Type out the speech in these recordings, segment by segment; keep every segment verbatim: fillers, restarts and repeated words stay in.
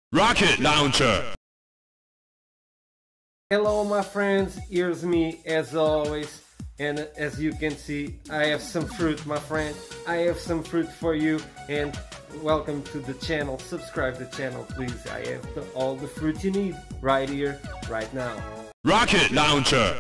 Rocket Launcher. Hello my friends, here's me as always, and as you can see I have some fruit, my friend. I have some fruit for you, and welcome to the channel. Subscribe to the channel please. I have the, all the fruit you need right here, right now. Rocket Launcher.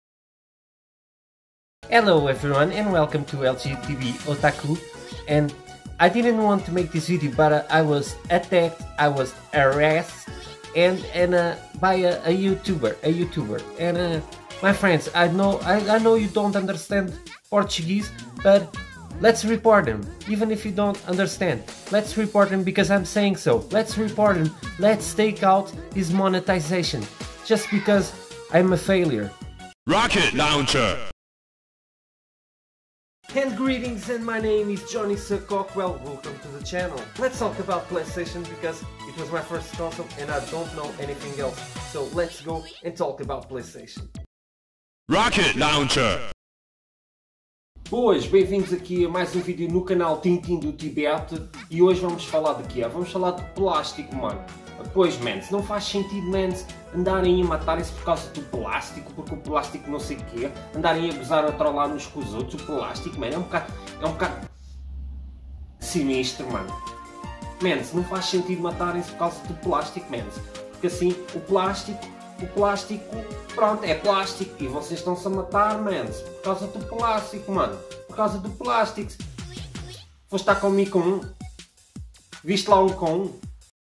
Hello everyone and welcome to L G T V Otaku. And I didn't want to make this video, but uh, I was attacked, I was harassed, and and uh, by a, a YouTuber, a YouTuber. And uh, my friends, I know I, I know you don't understand Portuguese, but let's report him. Even if you don't understand, let's report him because I'm saying so. Let's report him. Let's take out his monetization just because I'm a failure. Rocket Launcher. And greetings, and my name is Johnny Sakok. Well, welcome to the channel. Let's talk about PlayStation because it was my first console and I don't know anything else. So let's go and talk about PlayStation. Rocket Launcher. Boas, bem-vindos aqui a mais um vídeo no canal Tintin do Tibete. E hoje vamos falar de quê? Vamos falar de plástico, mano. Pois, mans, não faz sentido, mans, andarem a matarem-se por causa do plástico, porque o plástico não sei o quê, andarem a gozar, a trollar uns com os outros. O plástico, mano, é um bocado, é um bocado sinistro, mano. Mans, não faz sentido matarem-se por causa do plástico, mans, porque assim, o plástico, o plástico, pronto, é plástico, e vocês estão-se a matar, mans, por causa do plástico, mano, por causa do plástico. Foste estar comigo com um, viste lá um com um.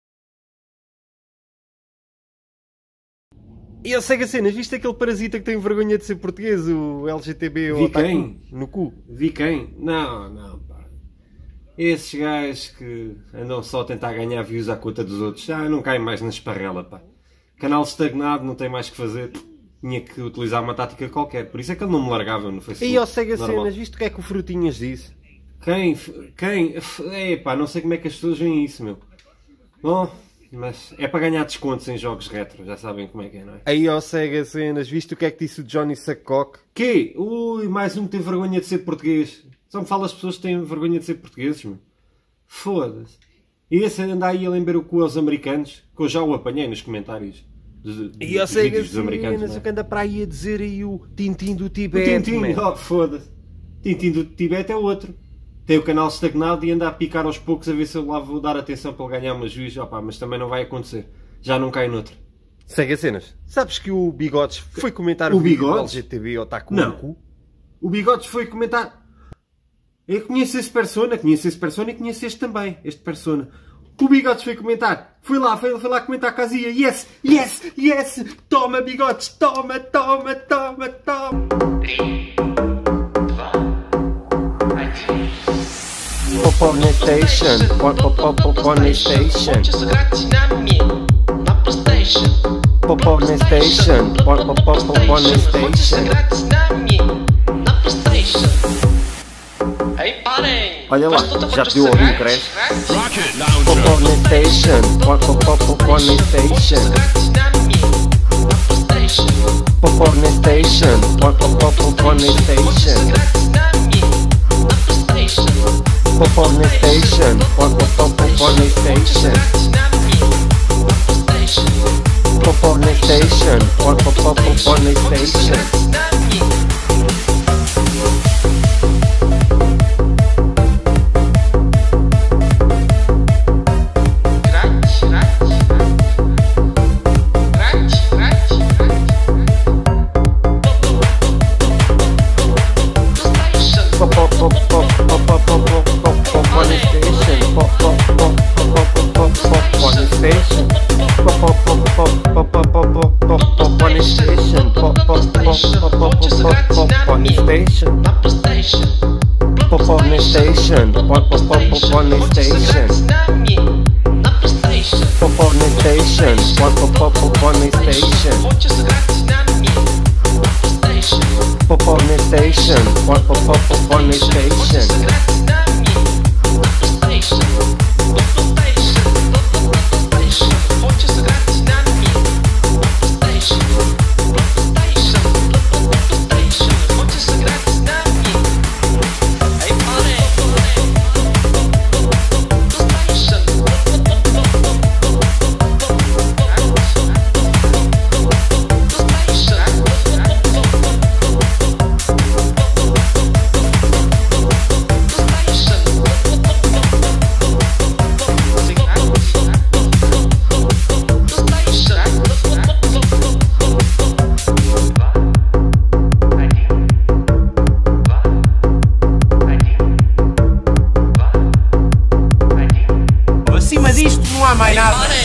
E eu sei que a cena, viste aquele parasita que tem vergonha de ser português, o L G T B Vi quem? no cu? Vi quem? Não, não, pá. Esses gajos que andam só a tentar ganhar views à conta dos outros, ah, não caem mais na esparrela, pá. Canal estagnado, não tem mais que fazer, tinha que utilizar uma tática qualquer, por isso é que ele não me largava no Facebook. E eu sei que a normal. cenas, viste o que é que o Frutinhas disse? Quem? Quem? É pá, não sei como é que as pessoas veem isso, meu. Bom, mas é para ganhar descontos em jogos retro, já sabem como é que é, não é? Aí ó Sega Cenas, viste o que é que disse o Johnny Sakok? Que? Ui, mais um que tem vergonha de ser português. Só me fala as pessoas que têm vergonha de ser portugueses, meu. Foda-se. E esse anda aí a lembrar o cu aos americanos, que eu já o apanhei nos comentários dos, E ó dos Sega vídeos dos americanos, Cenas, não é? o que anda para aí a dizer aí o Tintin do O Tibete, Tintin, man. oh, foda-se. Tintin do Tibete é outro. Tem o canal estagnado e anda a picar aos poucos a ver se eu lá vou dar atenção para ele ganhar uma juiz, opá, mas também não vai acontecer. Já não cai noutro. Sega Cenas, sabes que o Bigodes foi comentar O o vídeo do L Bigodes? G T B Otaku Não. no cu? O Bigodes foi comentar. Eu conheço esse persona, conheço esse persona e conheço este também, este persona. O Bigodes foi comentar. Foi lá, foi, foi lá comentar a casinha. Yes, yes, yes. Toma, Bigodes, toma, toma, toma, toma. Popcorn Station, Popcorn Station, Popcorn Station, Popcorn Station. Olha lá, já te deu a ouvir, cresce? Rocket Launcher. Popcorn Station, Popcorn Station, Popcorn Station, Popcorn Station. Popcorn Station, Popcorn Station, Popcorn Station, Popcorn Station. Popcorn Station, Popcorn Station, Popcorn Station, Popcorn Station, Popcorn Station, Popcorn Station.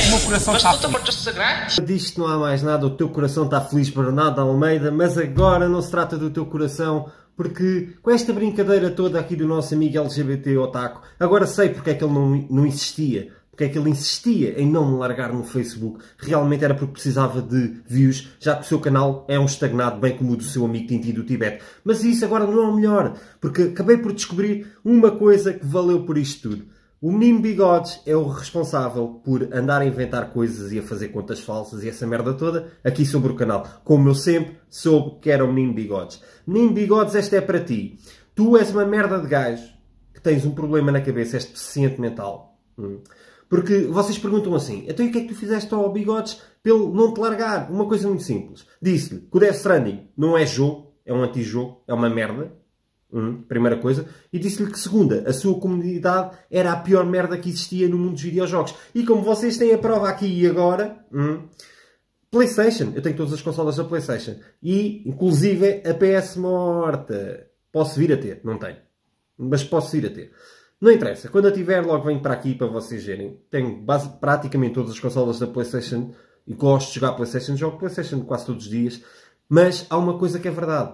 O meu coração Mas está tu te portas sagrado? Disto não há mais nada, o teu coração está feliz, Bernardo Almeida, mas agora não se trata do teu coração, porque com esta brincadeira toda aqui do nosso amigo L G B T Otaku, agora sei porque é que ele não, não insistia, porque é que ele insistia em não me largar no Facebook. Realmente era porque precisava de views, já que o seu canal é um estagnado, bem como o do seu amigo Tintin do Tibete. Mas isso agora não é o melhor, porque acabei por descobrir uma coisa que valeu por isto tudo. O Menino Bigodes é o responsável por andar a inventar coisas e a fazer contas falsas e essa merda toda aqui sobre o canal. Como eu sempre soube que era o Menino Bigodes. Menino Bigodes, esta é para ti. Tu és uma merda de gajo que tens um problema na cabeça, és deficiente mental. Hum. Porque vocês perguntam assim, então e o que é que tu fizeste ao Bigodes pelo não te largar? Uma coisa muito simples. Disse-lhe que o Death Stranding não é jogo, é um anti-jogo, é uma merda. Hum, primeira coisa. E disse-lhe que, segunda, a sua comunidade era a pior merda que existia no mundo dos videojogos. E como vocês têm a prova aqui e agora, hum, PlayStation. Eu tenho todas as consolas da PlayStation. E, inclusive, a P S morta. Posso vir a ter. Não tenho. Mas posso vir a ter. Não interessa. Quando eu tiver, logo venho para aqui para vocês verem. Tenho base, praticamente todas as consolas da PlayStation. E gosto de jogar PlayStation. Jogo PlayStation quase todos os dias. Mas há uma coisa que é verdade.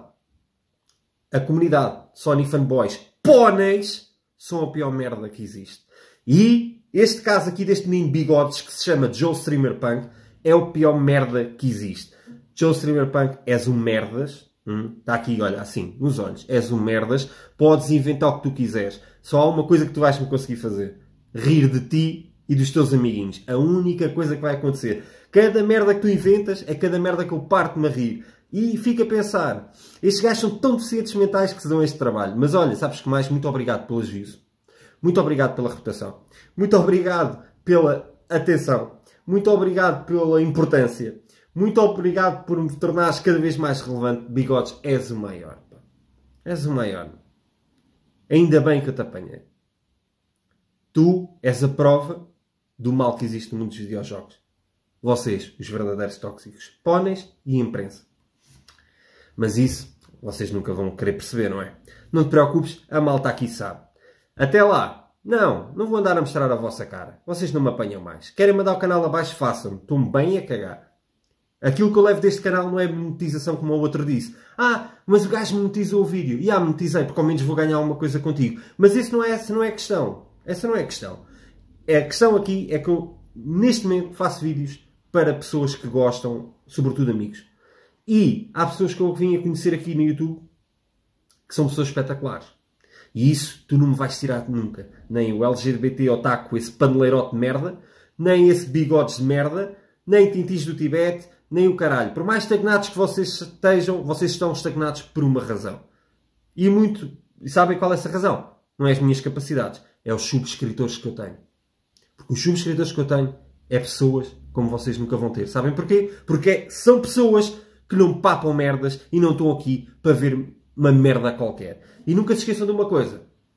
A comunidade Sony fanboys póneis são a pior merda que existe. E este caso aqui deste menino Bigodes, que se chama Joe Streamer Punk, é o pior merda que existe. Joe Streamer Punk, és um merdas. Hum? Está aqui, olha, assim, nos olhos. És um merdas. Podes inventar o que tu quiseres. Só há uma coisa que tu vais me conseguir fazer. Rir de ti e dos teus amiguinhos. A única coisa que vai acontecer. Cada merda que tu inventas é cada merda que eu parto-me a rir. E fica a pensar, estes gajos são tão deficientes mentais que se dão este trabalho. Mas olha, sabes que mais? Muito obrigado pelos views. Muito obrigado pela reputação. Muito obrigado pela atenção. Muito obrigado pela importância. Muito obrigado por me tornares cada vez mais relevante. Bigodes, és o maior. Pá. És o maior. Ainda bem que eu te apanhei. Tu és a prova do mal que existe no mundo dos videojogos. Vocês, os verdadeiros tóxicos. Póneis e imprensa. Mas isso, vocês nunca vão querer perceber, não é? Não te preocupes, a malta aqui sabe. Até lá. Não, não vou andar a mostrar a vossa cara. Vocês não me apanham mais. Querem mandar o canal abaixo? Façam-me. Estou-me bem a cagar. Aquilo que eu levo deste canal não é monetização como o outro disse. Ah, mas o gajo monetizou o vídeo. E ah, monetizei, porque ao menos vou ganhar alguma coisa contigo. Mas isso não é, essa não é a questão. Essa não é a questão. A questão aqui é que eu, neste momento, faço vídeos para pessoas que gostam, sobretudo amigos. E há pessoas que eu vim a conhecer aqui no YouTube que são pessoas espetaculares. E isso tu não me vais tirar nunca. Nem o L G B T Otaku, esse paneleirote de merda, nem esse Bigodes de merda, nem Tintins do Tibete, nem o caralho. Por mais estagnados que vocês estejam, vocês estão estagnados por uma razão. E muito... E sabem qual é essa razão? Não é as minhas capacidades. É os subscritores que eu tenho. Porque os subscritores que eu tenho é pessoas como vocês nunca vão ter. Sabem porquê? Porque são pessoas que não papam merdas e não estão aqui para ver uma merda qualquer. E nunca se esqueçam de uma coisa.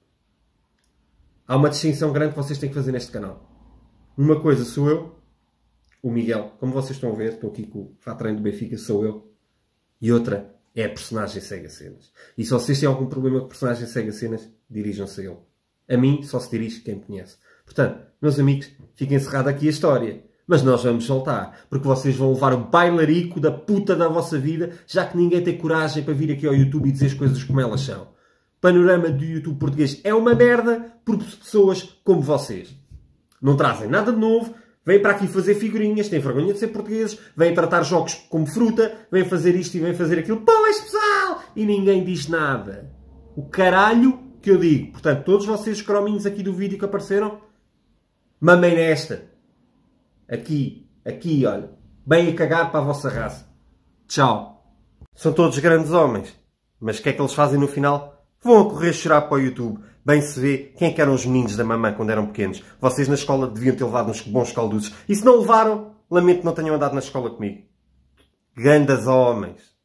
Há uma distinção grande que vocês têm que fazer neste canal. Uma coisa sou eu, o Miguel, como vocês estão a ver, estou aqui com o Fatreino do Benfica, sou eu. E outra é a personagem Sega Cenas. E se vocês têm algum problema com o personagem Sega Cenas, dirijam-se a ele. A mim só se dirige quem me conhece. Portanto, meus amigos, fica encerrada aqui a história. Mas nós vamos voltar, porque vocês vão levar o bailarico da puta da vossa vida, já que ninguém tem coragem para vir aqui ao YouTube e dizer as coisas como elas são. O panorama do YouTube português é uma merda por pessoas como vocês. Não trazem nada de novo, vêm para aqui fazer figurinhas, têm vergonha de ser portugueses, vêm tratar jogos como fruta, vêm fazer isto e vêm fazer aquilo. Pô, és pessoal! E ninguém diz nada. O caralho que eu digo. Portanto, todos vocês, os crominhos aqui do vídeo que apareceram, mamem nesta. Aqui, aqui, olha. Bem a cagar para a vossa raça. Tchau. São todos grandes homens. Mas o que é que eles fazem no final? Vão a correr chorar para o YouTube. Bem se vê quem é que eram os meninos da mamã quando eram pequenos. Vocês na escola deviam ter levado uns bons calduços. E se não levaram, lamento que não tenham andado na escola comigo. Grandes homens.